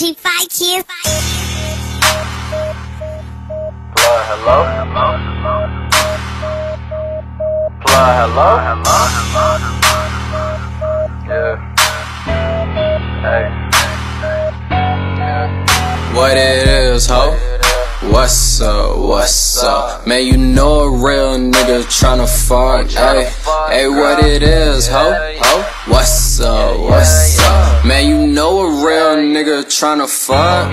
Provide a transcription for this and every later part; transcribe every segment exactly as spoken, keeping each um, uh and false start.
P five kids. Plug, hello? Plug, hello? Yeah. Hey. Yeah. What it is, ho? What's up, what's up? Man, you know a real nigga tryna fuck, ayy. Hey, what it is, ho? Ho? What's up, what's up? Man, you know a real nigga tryna fuck.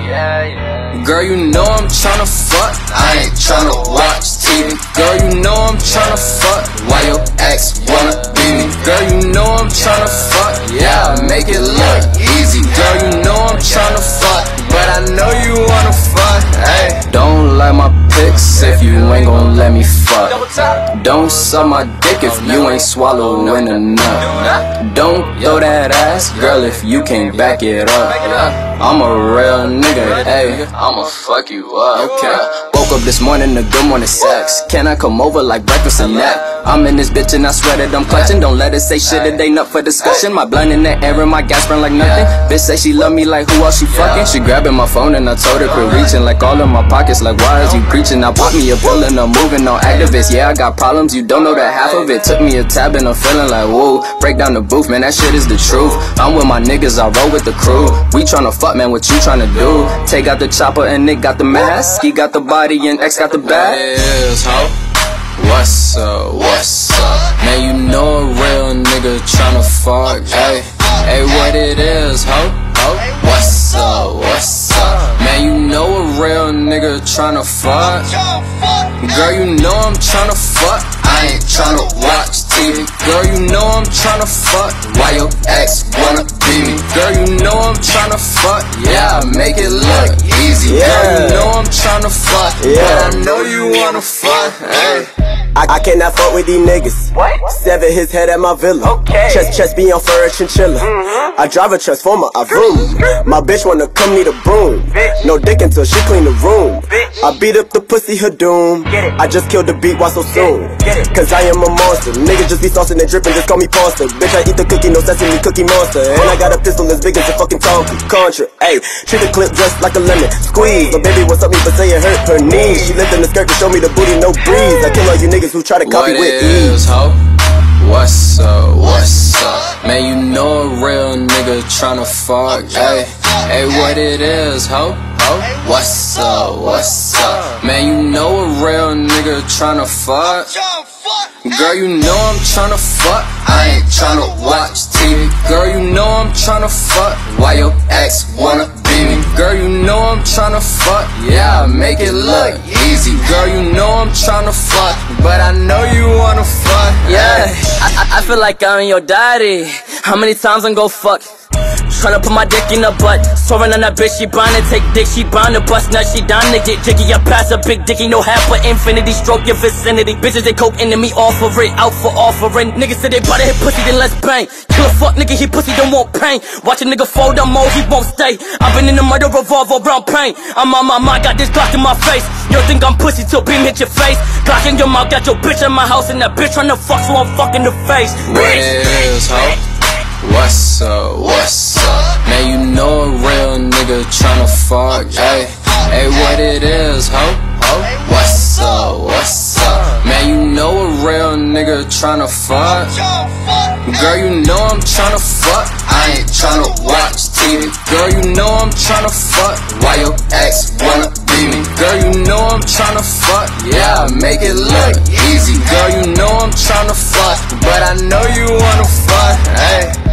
Girl, you know I'm tryna fuck. I ain't tryna watch T V. Girl, you know I'm tryna fuck. Why your ex wanna be me? Girl, you know I'm tryna fuck. Yeah, I make it look easy. Girl, you know I'm tryna fuck, but I know you wanna fuck. Hey, don't like my pics if you ain't gon' let me fuck. Don't suck my dick if you ain't swallowing a nut. Don't throw that ass, girl, if you can't back it up. I'm a real nigga, hey, I'ma fuck you up. Okay. Woke up this morning to good morning sex. Can I come over like breakfast and nap? I'm in this bitch and I swear that I'm clutching. Don't let it say shit, it ain't up for discussion. My blunt in the air and my gas burn like nothing. Bitch say she love me like who else she fucking. She grabbing my phone and I told her quit reaching. Like all in my pockets, like why is you preaching? I pop me a pill and I'm moving on activists. Yeah, I got problems, you don't know that half of it. Took me a tab and I'm feeling like whoa. Break down the booth, man, that shit is the truth. I'm with my niggas, I roll with the crew. We tryna fuck, man, what you tryna do? Take out the chopper and Nick got the mask. He got the body and X got the bag. What it is, ho? What's up, what's up? Man, you know a real nigga tryna fuck, ayy. Hey, what it is, ho? Ho? What's up, what's up? Man, you know a real nigga tryna fuck. Girl, you know I'm tryna fuck. I ain't tryna watch T V. Girl, you know I'm tryna fuck. Why your ex wanna be me? Girl, you know I'm tryna fuck. Yeah, I make it look easy. Girl, you know I'm tryna fuck, but I know you wanna fuck. Hey. I, I cannot fuck with these niggas. What? Sever his head at my villa. Okay. Chest, chest be on fur a chinchilla. Mm-hmm. I drive a transformer, I vroom. My bitch wanna come need a broom. Bitch. No dick until she clean the room. Bitch. I beat up the pussy, her doom. Get it. I just killed the beat, why so soon? Get it. Cause I am a monster. Niggas just be saucing and dripping, just call me pasta. Bitch, I eat the cookie, no sesame cookie monster. And I got a pistol as big as a fucking tonka. Contra, ayy. Treat the clip just like a lemon. Squeeze. But baby, what's up me for saying hurt her knees? She lifting the skirt to show me the booty, no breeze. I kill all you niggas who try to copy What with it ease. is, ho? What's up, what's up? Man, you know a real nigga tryna fuck, ayy. Hey, what it is, ho? Ho? What's up, what's up? Man, you know a real nigga tryna fuck. Girl, you know I'm tryna fuck. I ain't tryna watch T V. Girl, you know I'm tryna fuck. Why your ex wanna be me? Girl, you know I'm tryna fuck. Yeah, I make it look easy. Girl, you know I'm tryna fuck, but I know you wanna fuck. Yeah, I, I, I feel like I'm your daddy. How many times I'm gon' fuck? Tryna put my dick in her butt. Soaring on that bitch, she bound to take dick. She bound to bust nuts, she down to get jiggy. I pass a big dicky, no half but infinity. Stroke your vicinity. Bitches, they coke into me, all for it, out for offering. Niggas say they bout to hit pussy, then let's bang. Kill a fuck nigga, he pussy, don't want pain. Watch a nigga fold up more, he won't stay. I've been in the murder revolver around pain. I'm on my mind, got this Glock in my face. You think I'm pussy till beam hit your face. Glock in your mouth, got your bitch in my house. And that bitch tryna fuck, so I'm fucking the face. What it is, ho? What's up, what's up? Man, you know a real nigga tryna fuck, ayy. Hey, what it is, ho? Ho? What's up, what's up? Man, you know a real nigga tryna fuck. Girl, you know I'm tryna fuck. I ain't tryna watch T V. Girl, you know I'm tryna fuck. Why your ex wanna be me? Girl, you know I'm tryna fuck. Yeah, I make it look easy. Girl, you know I'm tryna fuck, but I know you wanna fuck. Hey.